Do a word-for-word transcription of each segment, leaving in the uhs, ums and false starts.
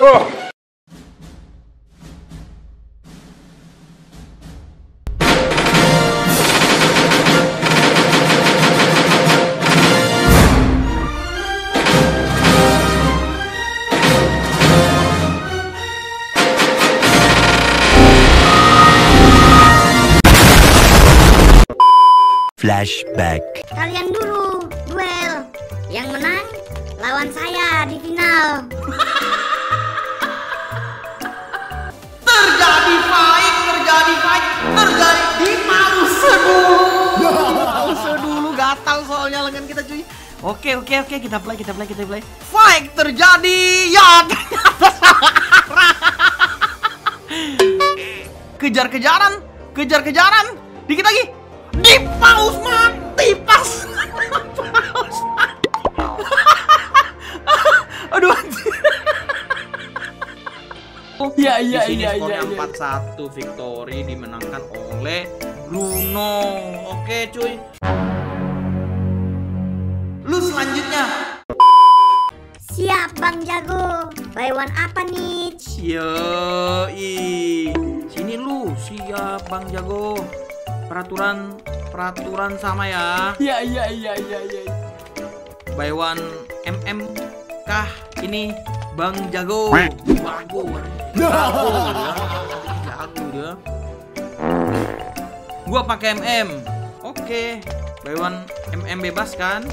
Oh. Flashback. Kalian dulu duel. Yang menang lawan saya di final. Terjadi fight, terjadi fight, terjadi di pause dulu. Pause dulu, gatal soalnya lengan kita cuy. Oke oke oke, kita play kita play kita play. Fight terjadi, ya ternyata salah. Kejar-kejaran, kejar-kejaran, dikit lagi. Di paus mati pas. Paus mati. Aduh. Iya iya Di sini iya skornya iya. empat satu victory dimenangkan oleh Bruno. Oke cuy. Lu selanjutnya. Siap Bang Jago. Buy one apa nih? Yoi. Sini lu, siap Bang Jago. Peraturan peraturan sama ya. Iya iya iya iya iya. Buy one M M kah ini Bang Jago. Jago. Jago dia. Jago dia. Gua pakai M M. Oke. Buy one M M bebas kan?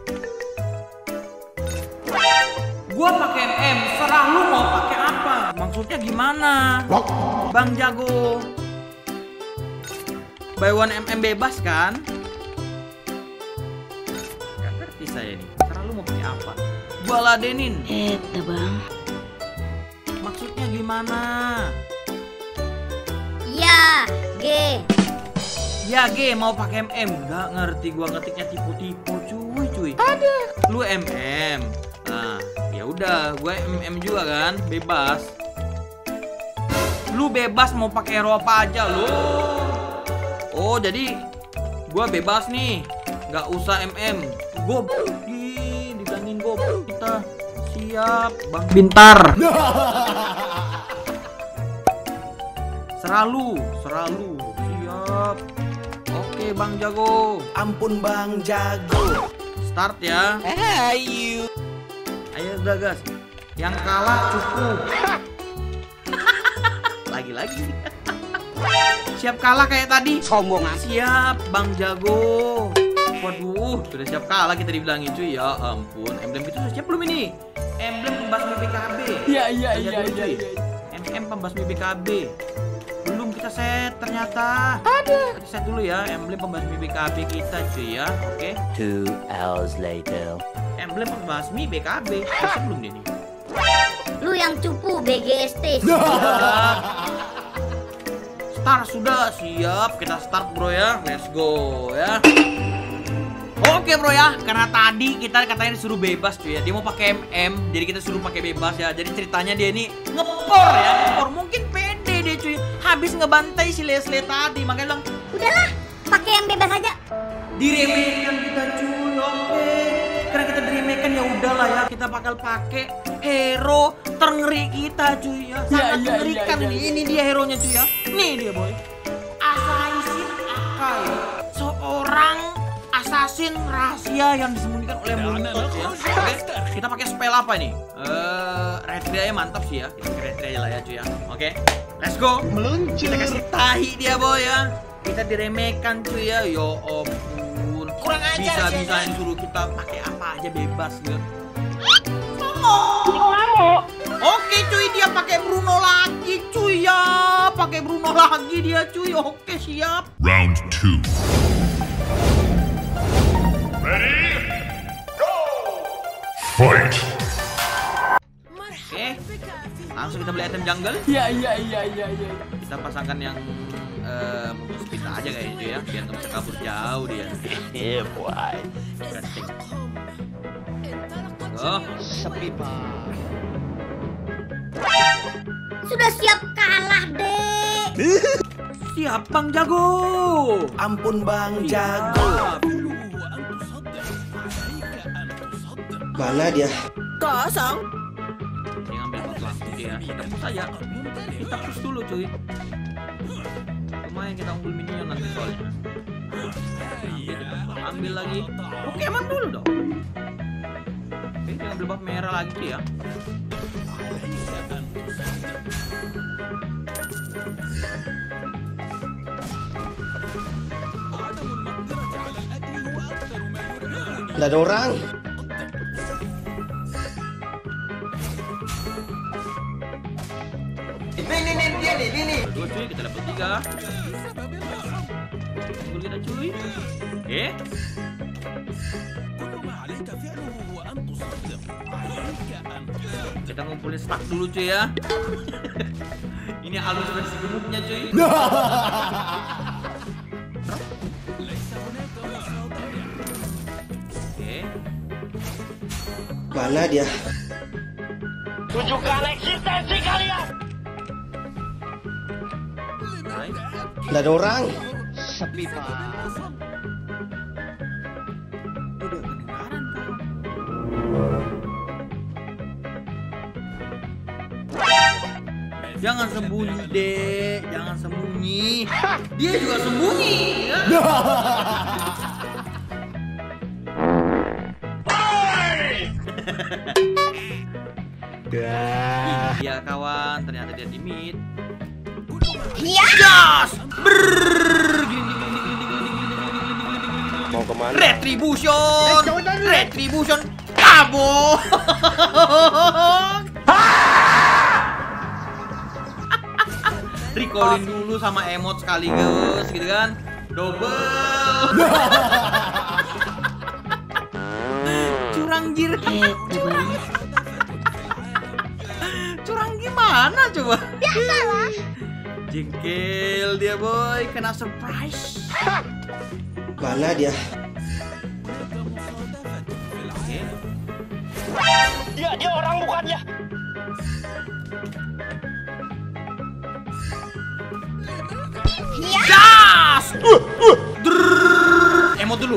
Gua pakai M M. Serah lu mau pakai apa? Maksudnya gimana? Bang Jago. Buy one M M bebas kan? Gak ngerti saya nih. Serah lu mau pakai apa? Gua ladenin. Eta Bang. Maksudnya gimana? Ya, G. Ya G mau pakai M M. Gak ngerti gua ngetiknya tipu-tipu cuy cuy. Ada. Lu M M. Nah, ya udah, gua M M juga kan, bebas. Lu bebas mau pakai hero apa aja lu. Oh, jadi gua bebas nih. Gak usah M M. Gua di dibilangin gua kita siap, Bang Bintar. Seralu, seralu, siap. Oke, Bang Jago. Ampun Bang Jago. Start ya. Ayo. Ayo udah gas. Yang kalah cukup. Lagi-lagi. Siap kalah kayak tadi. Sombong. Siap, Bang Jago. Waduh, sudah siap kalah kita dibilangin cuy. Ya ampun, emblem itu sudah siap belum ini? Emblem pembasmi B K B. Iya iya Lihat iya dulu, iya. cuy. M M pembasmi B K B. Belum kita set ternyata. Ada. Kita set dulu ya emblem pembasmi B K B kita cuy ya. Oke. Two hours later. Emblem pembasmi B K B. Kita belum dia nih. Lu yang cupu B G S T. Siap. Start sudah siap, kita start bro ya, let's go ya. Oke bro ya, karena tadi kita katanya disuruh bebas cuy ya, dia mau pakai M M, jadi kita suruh pakai bebas ya. Jadi ceritanya dia ini ngepor ya, ngepor mungkin pede dia cuy, habis ngebantai si Leslie tadi, makanya bilang Udahlah, pakai yang bebas aja. diremehkan kita cuy, oke. Karena kita diremehkan ya udahlah ya, kita bakal pakai hero terngeri kita cuy ya. Sangat Ya, ya, mengerikan ya, ya, ini, ya. ini dia hero-nya cuy ya. Nih dia boy. Assassin Akai, seorang assassin rahasia yang disembunyikan oleh Muntot ya. Oke, kita pakai spell apa nih? Eh, retri aja mantap sih ya. Kita pakai retri aja lah ya cuy ya. Oke, let's go. Kita kasih tahi dia boy ya. Kita diremehkan cuy ya. Yo ampun. Kurang aja. Bisa-bisa disuruh kita pakai apa aja bebas ya. Oke cuy, dia pakai Bruno lagi cuy ya. Pakai Bruno lagi dia cuy. Oke, siap. Round two. Ready? Go! Fight! Oke. Langsung kita beli item jungle. Iya iya iya iya iya. Kita pasangkan yang eh speed aja kayaknya cuy ya, biar nggak bisa kabur jauh dia. Yeah boy. Gasing. Oh, Sepi Bang. Sudah siap kalah, Dek. siap Bang Jago. Ampun Bang Siap. Jago. Mana dia? Kosong. Dia ngambil batu langsung dia ya. Kita push aja. Kita push dulu cuy. Lumayan kita unggul minion nanti soalnya. Ambil, ambil lagi. Oke, emang dulu dong. Oke, dia ngambil buff merah lagi ya. Nggak ada orang. Ini ini ini dia nih, ini. Dua cuy, kita level tiga. Tunggu kita cuy. Oke. Kita ngumpulin stack dulu cuy ya. Ini halus versi gemuknya cuy. Oke. Mana dia? Tunjukkan eksistensi kalian. Nice. Nggak ada orang. Sepi pak. Udah kedengaran kawan. Jangan sembunyi deh, jangan sembunyi. Dia juga sembunyi ya. Iya kawan, ternyata dia di mid. Yes! Brrrr. Gini, gini, gini, gini, gini, gini, gini, gini. Mau kemana? Retribution, retribution, kabur. Recallin dulu sama emot sekaligus, gitu kan? Double. Curang jir. Curang gimana coba? Biasalah. Jengkel dia boy, kena surprise. Mana dia? Oke. Dia dia orang bukannya. Gas! Uh, uh, drrrr. Emot dulu.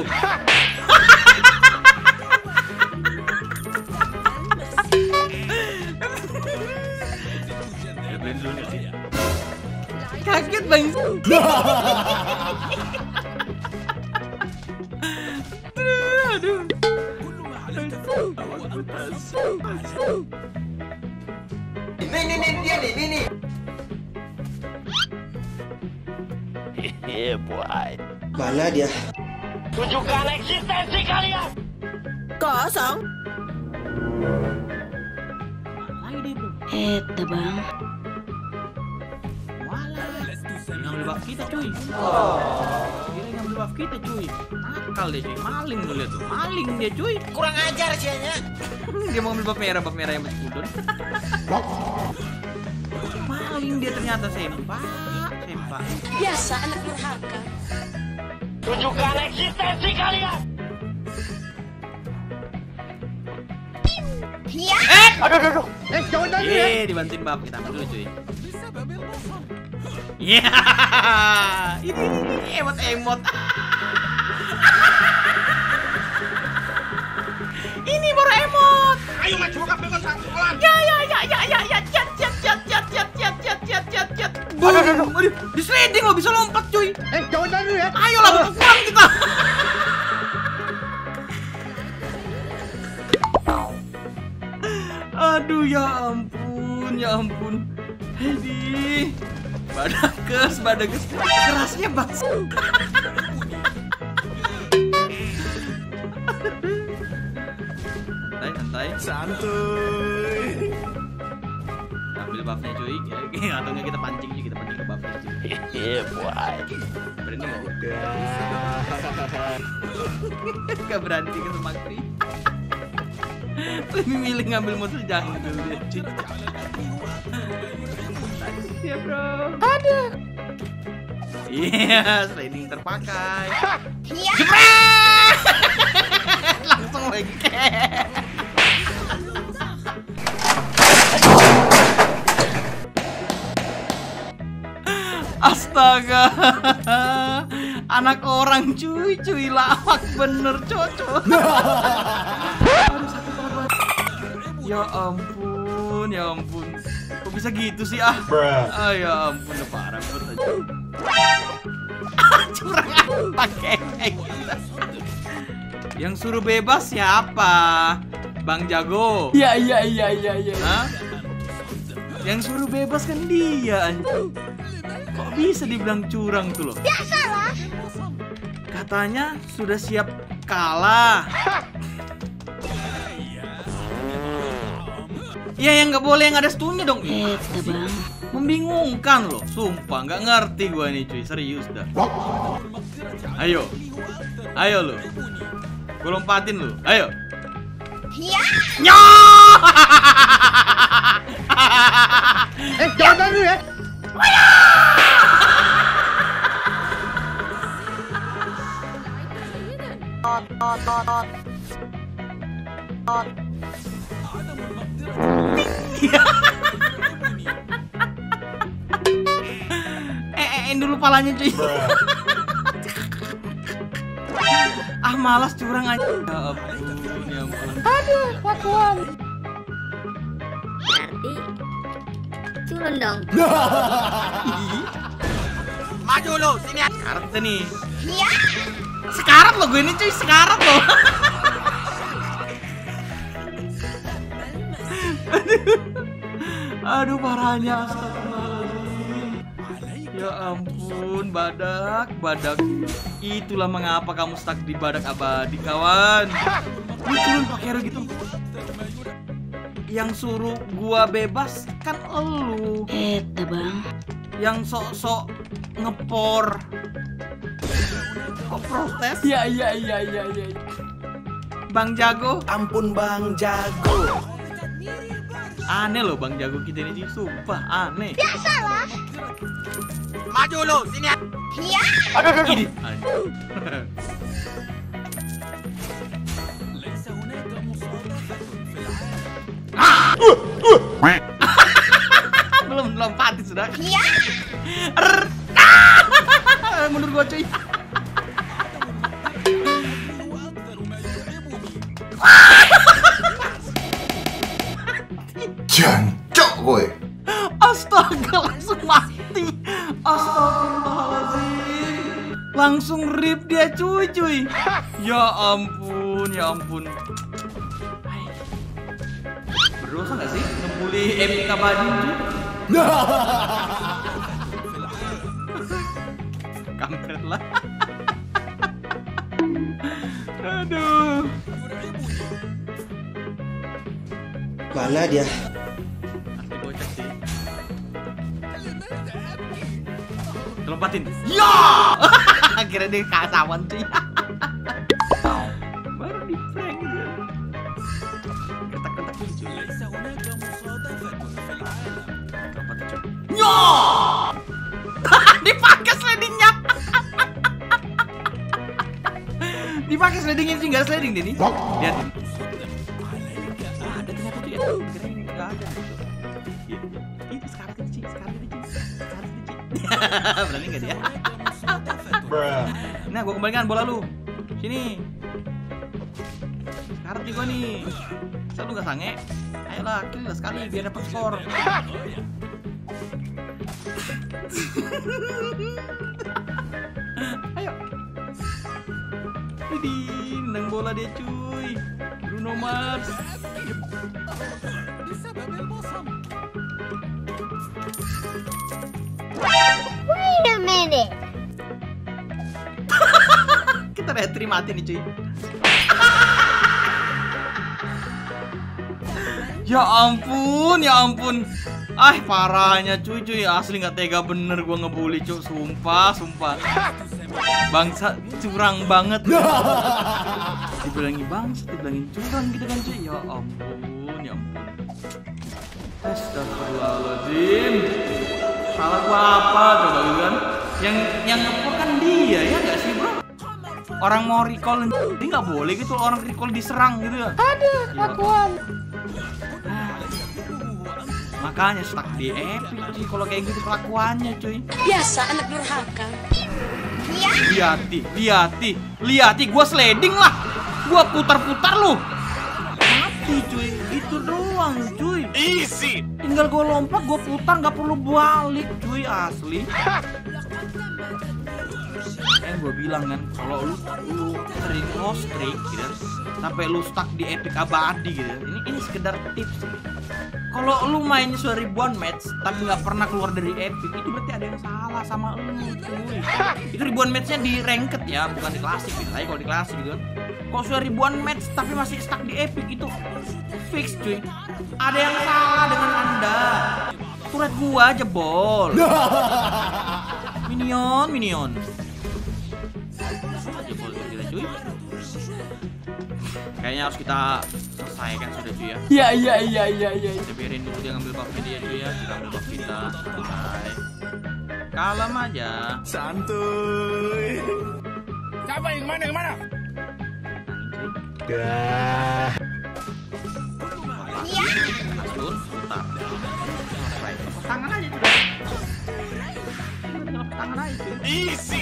Kaget bang. Aduh. Ini ini ini dia nih, ini. Yeah boy. Mana dia? Tunjukkan eksistensi kalian. Kosong. Lagi dia bro. Eta bang. Walah. Dia ngambil buff kita cuy. Dia ngambil buff kita cuy. Nakal dia cuy. Maling lu lihat tuh. Maling dia cuy. Kurang ajar sianya. Dia mau ngambil buff merah, buff merah yang masih kudon. Maling dia ternyata sempak. Sempak. Biasa anak durhaka. Tunjukkan eksistensi kalian. Ya. Eh! Aduh aduh aduh. Yeay, dibantuin bab kita ambil dulu cuy. Iya. Ini ini emot emot. Ini baru emot. Ayo maju ke belakang sangkulan. Ya ya ya ya ya ya cat cat cat cat cat cat cat cat cat cat. Aduh aduh aduh. Di sliding lo bisa lompat cuy. Eh, jangan dulu ya. Ayolah berkurang kita. Aduh ya ampun, ya ampun. Hedi. Badakes, badakes. Kerasnya bas. Santai, santai. Santuy. Ambil buffnya cuy. Atau enggak kita pancing cuy, kita pancing ke buffnya cuy. Yeah boy. Berani mau? Gak berani ke Semakri. Lebih milih ngambil monster jungle dia cuy. Ya bro. Ada. Iya, sliding terpakai. Jepret! Langsung lagi. Astaga. Anak orang cuy, cuy lawak bener cocok. Aduh sakit banget. Ya ampun, ya ampun. bisa gitu sih ah? Ah ya ampun, udah parah banget aja. Curang pakai yang suruh bebas siapa? Bang Jago. Iya iya iya iya iya. Hah? Yang suruh bebas kan dia. Kok bisa dibilang curang tuh loh? Biasalah. Katanya sudah siap kalah. Ya yang nggak boleh yang ada stunnya dong. Eh, bang. Membingungkan loh, sumpah nggak ngerti gua nih cuy, serius dah. Ayo, ayo lu, gua lompatin lu, ayo. Iya. Nyo! Eh, jangan dulu ya. Eh, dulu palanya cuy. Ah malas curang aja. Ya ampun, ya ampun. Aduh, kelakuan. Berarti culun dong. Maju lu, sini. Sekarat nih. Iya. Sekarat lo gue ini cuy, sekarat lo. Aduh parahnya, astagfirullahaladzim. Ya ampun, badak, badak. Itulah mengapa kamu stuck di badak abadi, kawan. Lu turun pakai hero gitu. Yang suruh gua bebas kan elu. Eh, bang. Yang sok-sok ngepor. Kok protes? Iya iya iya iya iya. Bang Jago. Ampun Bang Jago. Aneh loh Bang Jago kita ini, sumpah aneh. Biasalah. Maju lu, sini. Iya. Aduh, aduh, aduh. Belum lompatin sudah. Iya. Mundur gua cuy. Jancok gue. Astaga, langsung mati. Astagfirullahaladzim. Langsung rip dia cuy cuy. Ya ampun, ya ampun. Berdosa gak sih ngebully Epic Abadi cuy? Kampret lah. Aduh. Mana dia? Nanti bocah sih. Lompatin. Ya! Akhirnya dia kasawan cuy. Baru di prank gitu. Ketak-ketak cuy. Lompatin cuy. Ya! Dipakai slidingnya. Dipakai slidingnya sih, nggak sliding deh nih. Lihat. Ada ternyata cuy. Kira ini nggak ada. Ini sekarang kecil, sekarang kecil, sekarang kecil. Berani nggak dia? Nah, gua kembalikan bola lu. Sini. Sekarang juga nih. Masa lu nggak sange? Ayolah, kill lah sekali biar dapat skor. Ayo. Jadi, nendang bola dia cuy. Bruno Mars. Wait a minute. Kita retri mati nih cuy. Ya ampun, ya ampun. Ah parahnya cuy cuy, asli nggak tega bener gua ngebully cuy, sumpah sumpah. Bangsa curang banget. Dibilangin bangsa, dibilangin curang gitu kan cuy. Ya ampun, ya ampun. Astagfirullahaladzim. Salah gua apa coba gitu kan? Yang yang ngepor kan dia ya nggak sih bro? Orang mau recall ini nggak boleh gitu, orang recall diserang gitu ya. Aduh, kelakuan. Makanya stuck di Epic cuy, kalau kayak gitu kelakuannya cuy. Biasa anak durhaka. Liati, liati, liati, gua sliding lah, gua putar-putar lu. Mati cuy, itu Gitu doang cuy. Easy. Tinggal gue lompat, gue putar, nggak perlu balik cuy, asli. Eh gue bilang kan, kalau lu lu sering lost streak gitu, sampai lu stuck di epic abadi gitu. Ini ini sekedar tips. Kalau lu mainnya sudah ribuan match tapi nggak pernah keluar dari epic, itu berarti ada yang salah sama lu cuy. Itu ribuan matchnya di ranked ya, bukan di klasik gitu. Tapi kalau di klasik gitu, kalau sudah ribuan match tapi masih stuck di epic, itu fix cuy. Ada yang salah dengan anda. Turret gua jebol. Minion, minion. Jebol kita cuy. Kayaknya harus kita selesaikan sudah cuy ya. Iya iya iya iya iya. Kita biarin dulu dia ngambil buff dia cuy ya. Kita ambil buff kita. Santai. Kalem aja. Santuy. Siapa yang mana yang mana? Dah. Asun, putar. Tangan aja cuy. Tangan aja cuy. Easy.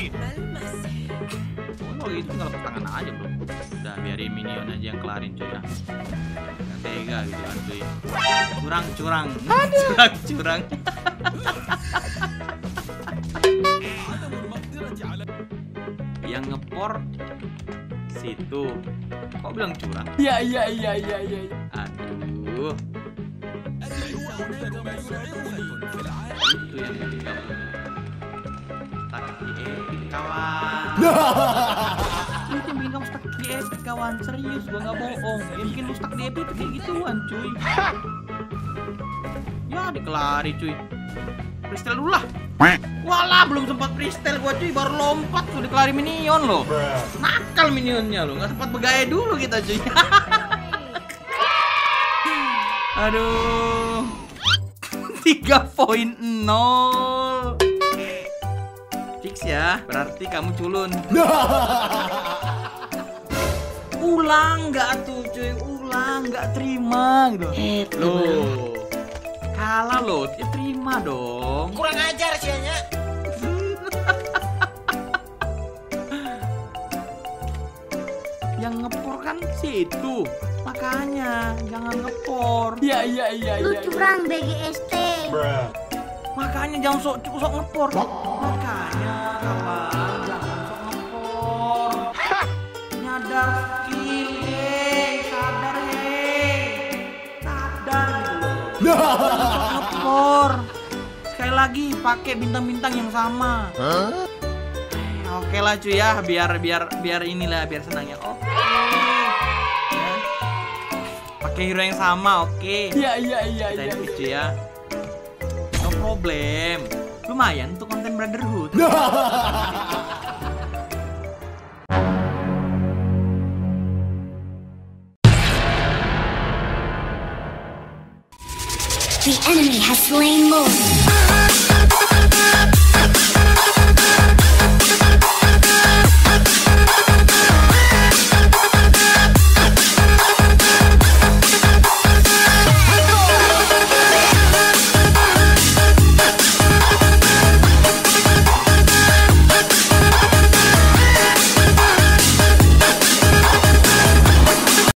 Oh itu nggak lepas tangan aja bro. Udah biarin minion aja yang kelarin cuy ya. Yang tega gitu kan cuy. Curang curang. Curang curang. Yang ngepor situ. Kok bilang curang? Iya iya iya iya iya. Aduh. Itu yang tinggal. Tak di epic kawan. Lu yang bikin kamu stuck di epic kawan. Serius gua nggak bohong. Yang bikin lu stuck di epic kayak gituan cuy. Ya dikelari cuy. Freestyle dulu lah. Walah belum sempat freestyle gua cuy, baru lompat sudah dikelari minion loh. Nakal minionnya loh, nggak sempat bergaya dulu kita cuy. Aduh. tiga koma nol. Fix ya, berarti kamu culun. Ulang nggak tuh cuy, ulang nggak terima gitu. Loh, kalah loh, ya terima dong. Kurang ajar sianya. Yang ngepor kan situ, makanya jangan ngepor. Iya iya iya Lu iya. curang B G S T. Makanya jangan sok sok ngepor. Makanya kawan jangan sok ngepor. Nyadar skill, hei, sadar hei, sadar gitu loh. Jangan sok ngepor. Sekali lagi pakai bintang-bintang yang sama. Eh, Oke lah cuy ya, biar biar biar inilah biar senang ya. Oke. Ya. Pakai hero yang sama, oke. Iya iya iya Kita iya. ini cuy ya. No problem. Lumayan untuk konten brotherhood. The enemy has slain Lord.